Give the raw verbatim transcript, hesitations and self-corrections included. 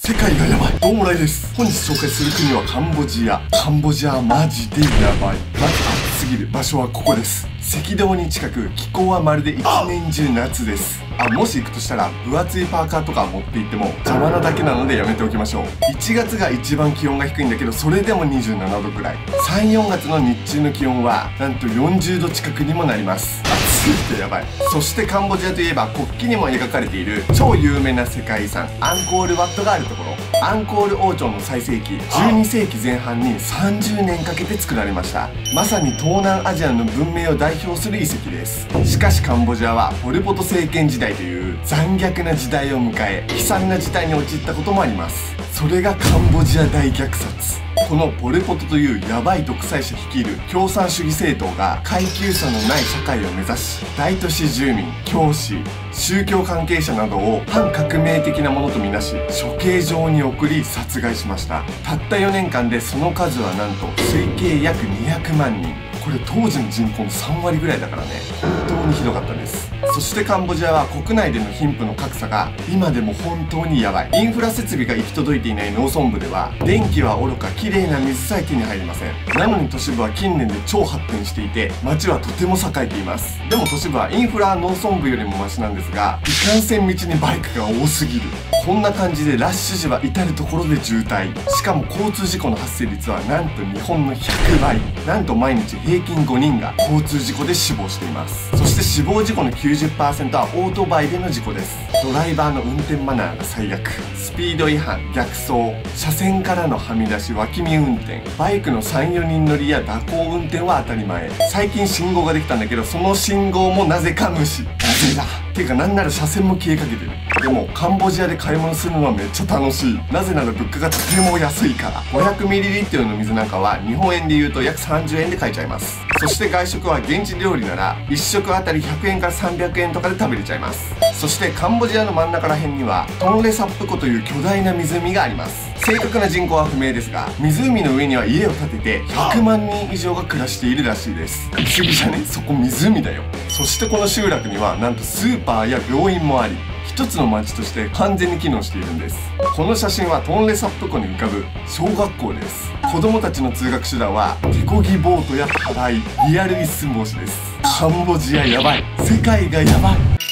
世界がやばい、どうもらいです。本日紹介する国はカンボジア。カンボジアはマジでやばい。まず暑すぎる場所はここです。赤道に近く、気候はまるで一年中夏です。あ、もし行くとしたら分厚いパーカーとか持って行っても邪魔なだけなのでやめておきましょう。いちがつが一番気温が低いんだけど、それでもにじゅうななどくらい。さん、よんがつの日中の気温はなんとよんじゅうど近くにもなります。暑すぎてやばい。そしてカンボジアといえば国旗にも描かれている超有名な世界遺産アンコールワットがあるところ。アンコール王朝の最盛期じゅうにせいきぜん半にさんじゅうねんかけて作られました。まさに東南アジアの文明を代表する遺跡です。しかしカンボジアはポル・ポト政権時代という残虐な時代を迎え、悲惨な事態に陥ったこともあります。それがカンボジア大虐殺。このポル・ポトというヤバい独裁者率いる共産主義政党が階級差のない社会を目指し、大都市住民、教師、宗教関係者などを反革命的なものとみなし、処刑場に送り殺害しました。たったよねんかんでその数はなんと推計約にひゃくまんにん。これ当時の人口のさんわりぐらいだからね。本当にひどかったです。そしてカンボジアは国内での貧富の格差が今でも本当にやばい。インフラ設備が行き届いていない農村部では電気はおろか綺麗な水さえ手に入りません。なのに都市部は近年で超発展していて、街はとても栄えています。でも都市部はインフラは農村部よりもマシなんですが、いかんせん道にバイクが多すぎる。こんな感じでラッシュ時は至る所で渋滞。しかも交通事故の発生率はなんと日本のひゃくばい。なんと毎日平均ごにんが交通事故で死亡しています。そして死亡事故の きゅうじゅっパーセント はオートバイでの事故です。ドライバーの運転マナーが最悪。スピード違反、逆走、車線からのはみ出し、脇見運転、バイクのさん、よにん乗りや蛇行運転は当たり前。最近信号ができたんだけど、その信号もなぜか無視。なぜだていうか、なんなら車線も消えかけてる。でもカンボジアで買い物するのはめっちゃ楽しい。なぜなら物価がとても安いから。 ごひゃくミリリットル の水なんかは日本円で言うと約さんじゅうえんで買えちゃいます。そして外食は現地料理ならいっしょくあたりひゃくえんからさんびゃくえんとかで食べれちゃいます。そしてカンボジアの真ん中ら辺にはトンレサップ湖という巨大な湖があります。正確な人口は不明ですが、湖の上には家を建ててひゃくまんにん以上が暮らしているらしいです。不思議じゃね？そこ湖だよ。そしてこの集落にはなんとスーパーや病院もあり、一つの町として完全に機能しているんです。この写真はトンレサップ湖に浮かぶ小学校です。子供たちの通学手段は手漕ぎボートやタライ、リアル一寸法師です。カンボジアやばい。世界がやばい。